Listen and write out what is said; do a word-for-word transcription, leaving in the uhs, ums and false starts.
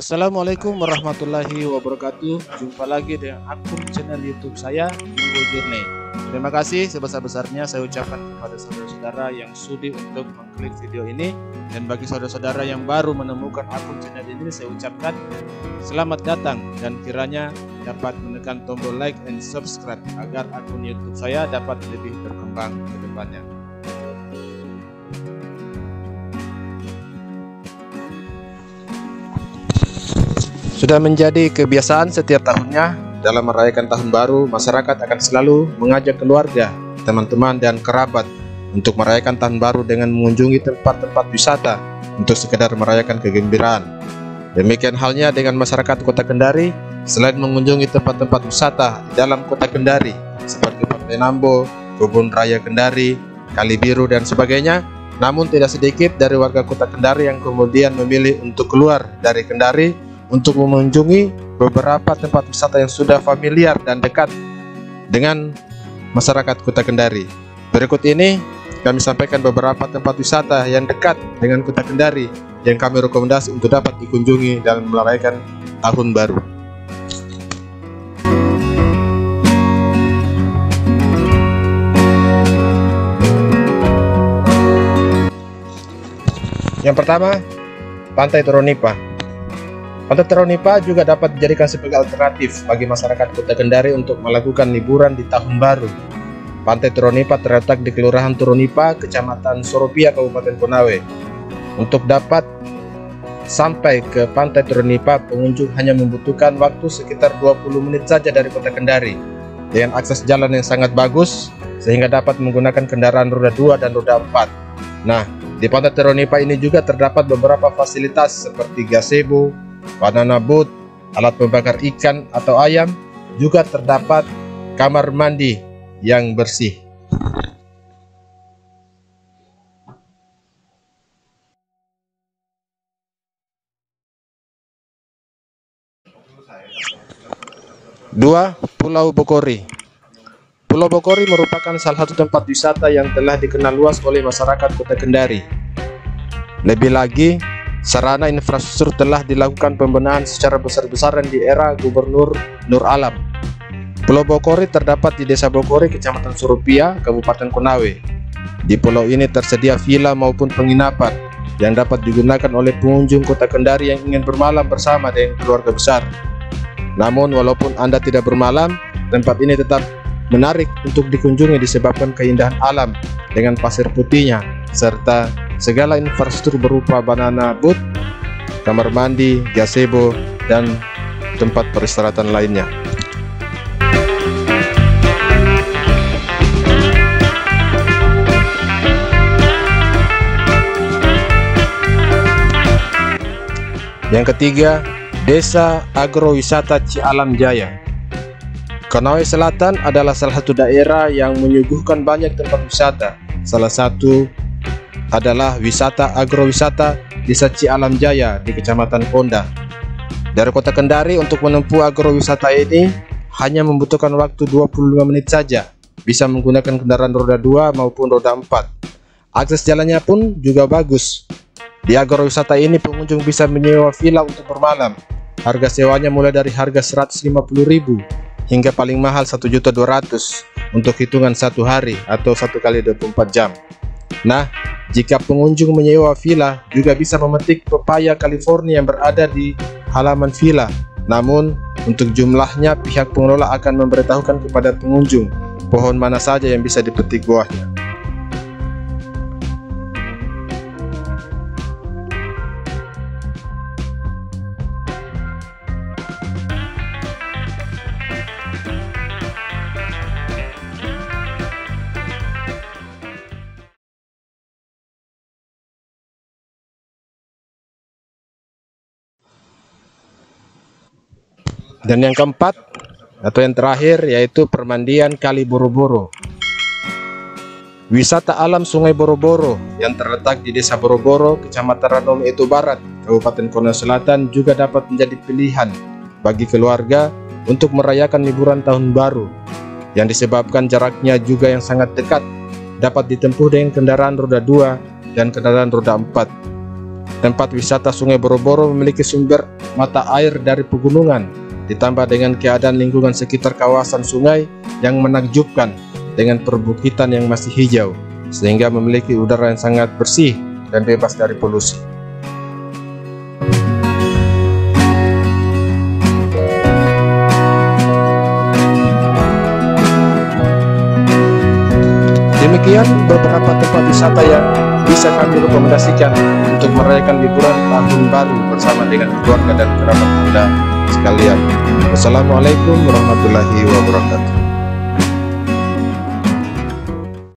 Assalamualaikum warahmatullahi wabarakatuh. Jumpa lagi dengan akun channel YouTube saya, Jumbo Journey. Terima kasih sebesar-besarnya saya ucapkan kepada saudara-saudara yang sudi untuk mengklik video ini. Dan bagi saudara-saudara yang baru menemukan akun channel ini, saya ucapkan selamat datang dan kiranya dapat menekan tombol like and subscribe agar akun YouTube saya dapat lebih berkembang ke depannya. Sudah menjadi kebiasaan setiap tahunnya dalam merayakan tahun baru, masyarakat akan selalu mengajak keluarga, teman-teman, dan kerabat untuk merayakan tahun baru dengan mengunjungi tempat-tempat wisata untuk sekedar merayakan kegembiraan. Demikian halnya dengan masyarakat Kota Kendari, selain mengunjungi tempat-tempat wisata di dalam Kota Kendari seperti Pantai Nambo, Kebun Raya Kendari, Kali Biru, dan sebagainya, namun tidak sedikit dari warga Kota Kendari yang kemudian memilih untuk keluar dari Kendari untuk mengunjungi beberapa tempat wisata yang sudah familiar dan dekat dengan masyarakat Kota Kendari. Berikut ini kami sampaikan beberapa tempat wisata yang dekat dengan Kota Kendari yang kami rekomendasi untuk dapat dikunjungi dalam merayakan tahun baru. Yang pertama, Pantai Teronipa. Pantai Teronipa juga dapat dijadikan sebagai alternatif bagi masyarakat Kota Kendari untuk melakukan liburan di tahun baru. Pantai Teronipa terletak di Kelurahan Teronipa, Kecamatan Soropia, Kabupaten Konawe. Untuk dapat sampai ke Pantai Teronipa, pengunjung hanya membutuhkan waktu sekitar dua puluh menit saja dari Kota Kendari, dengan akses jalan yang sangat bagus sehingga dapat menggunakan kendaraan roda dua dan roda empat. Nah, di Pantai Teronipa ini juga terdapat beberapa fasilitas seperti gazebo, banana boat, alat membakar ikan atau ayam, juga terdapat kamar mandi yang bersih. Dua, Pulau Bokori. Pulau Bokori merupakan salah satu tempat wisata yang telah dikenal luas oleh masyarakat Kota Kendari. Lebih lagi, sarana infrastruktur telah dilakukan pembenahan secara besar-besaran di era Gubernur Nur Alam. Pulau Bokori terdapat di Desa Bokori, Kecamatan Soropia, Kabupaten Konawe. Di pulau ini tersedia villa maupun penginapan yang dapat digunakan oleh pengunjung Kota Kendari yang ingin bermalam bersama dengan keluarga besar. Namun walaupun Anda tidak bermalam, tempat ini tetap menarik untuk dikunjungi disebabkan keindahan alam dengan pasir putihnya serta segala infrastruktur berupa banana boat, kamar mandi, gazebo, dan tempat peristirahatan lainnya. Yang ketiga, Desa Agrowisata Cialam Jaya. Konawe Selatan adalah salah satu daerah yang menyuguhkan banyak tempat wisata. Salah satu adalah wisata agrowisata Desa Cialam Jaya di Kecamatan Ponda. Dari Kota Kendari untuk menempuh agrowisata ini hanya membutuhkan waktu dua puluh lima menit saja. Bisa menggunakan kendaraan roda dua maupun roda empat. Akses jalannya pun juga bagus. Di agrowisata ini pengunjung bisa menyewa villa untuk bermalam. Harga sewanya mulai dari harga seratus lima puluh ribu hingga paling mahal satu juta dua ratus ribu untuk hitungan satu hari atau satu kali dua puluh empat jam. Nah, jika pengunjung menyewa villa, juga bisa memetik pepaya California yang berada di halaman villa. Namun, untuk jumlahnya pihak pengelola akan memberitahukan kepada pengunjung pohon mana saja yang bisa dipetik buahnya. Dan yang keempat atau yang terakhir yaitu permandian Kali Boro-Boro. Wisata alam Sungai Boro-Boro yang terletak di Desa Boro-Boro, Kecamatan Ranome Itu Barat, Kabupaten Konawe Selatan juga dapat menjadi pilihan bagi keluarga untuk merayakan liburan tahun baru yang disebabkan jaraknya juga yang sangat dekat, dapat ditempuh dengan kendaraan roda dua dan kendaraan roda empat. Tempat wisata Sungai Boro-Boro memiliki sumber mata air dari pegunungan, ditambah dengan keadaan lingkungan sekitar kawasan sungai yang menakjubkan dengan perbukitan yang masih hijau, sehingga memiliki udara yang sangat bersih dan bebas dari polusi. Demikian beberapa tempat wisata yang bisa kami rekomendasikan untuk merayakan liburan tahun baru bersama dengan keluarga dan kerabat Anda sekalian. Wassalamualaikum warahmatullahi wabarakatuh.